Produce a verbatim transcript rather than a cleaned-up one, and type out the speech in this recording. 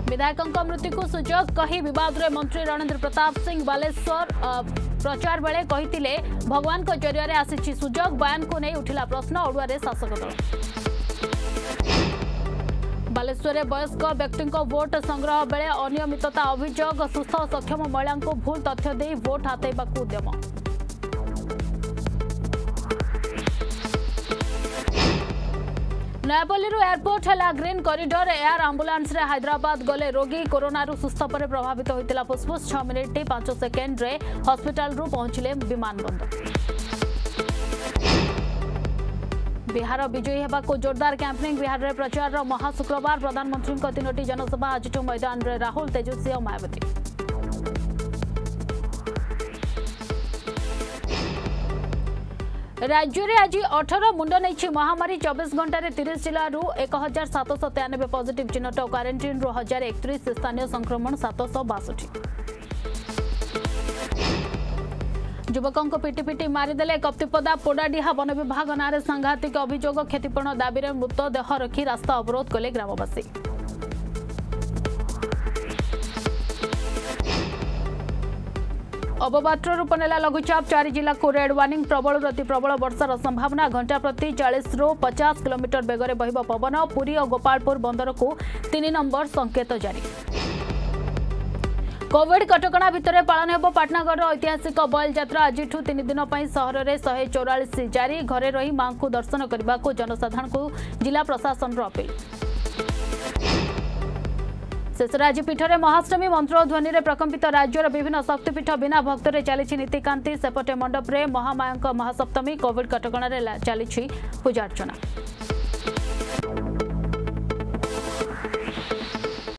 विधायकों मृत्यु को सुजोग कही विवाद में मंत्री रणेंद्र प्रताप सिंह बालेश्वर प्रचार बेले कही भगवान को जरिया आसी सुजोग बयान को नहीं उठिला प्रश्न ओडुआ शासक दल। बालेश्वर वयस्क व्यक्ति वोट संग्रह बेले अनियमितता अभियोग सुस्थ और सक्षम महिला को भूल तथ्य दे वोट हातेबा उद्यम। नयापल्ली एयरपोर्ट है ग्रीन कॉरिडोर एयर आंबुलांस रे हैदराबाद गले रोगी कोरोना सुस्थ पर प्रभावित होता फुसफुस छह मिनिट पांच सेकेंड रे हॉस्पिटल रु पहुंचले विमान बंदर। बिहार विजयी होगा जोरदार कैंपेनिंग बिहार में प्रचार महाशुक्रवार प्रधानमंत्री तीनोटी जनसभा आज मैदान में राहुल तेजस्वी और मायावती। राज्य में आज अठारह मुंड नहीं महामारी चौबीस घंटे तीस जिलू एक हजार सातश तेयानबे पॉजिटिव चिन्हट क्वारंटाइन रु हजार एकतीस स्थानीय संक्रमण सातश बासठ। युवकों को पिटी पिटी मारिदेले कप्तिपदा पोडाडीहा वन विभाग नारे सांघातिक अभियोग क्षतिपूर्ण दाबी में मृतदेह रखी रास्ता अवरोध कले ग्रामवासी। अवपात्र रूप नेला लघुचाप चारि जिला को रेड वार्निंग प्रबल प्रति प्रबल वर्षार संभावना घंटा प्रति चालीस रु पचास किलोमीटर बेगरे बहिब पवन पुरी और गोपालपुर बंदर को तीन नंबर संकेत जारी। कोविड कटकणा भितर पालन हो पाटनागढ़ ऐतिहासिक बयल यात्रा आज तीन दिन सहर में शहे चौरालीस जारी घरे रही मां को दर्शन करने को जनसाधारण को जिला प्रशासन अपील। शेषर आज पीठरे महाष्टमी मंत्रोध्वनि में प्रकंपित राज्यर विभिन्न शक्तिपीठ बिना भक्त चली नीतिकांति सेपटे मंडप में महामाया महासप्तमी कोविड कटकणा चली पूजार्चना।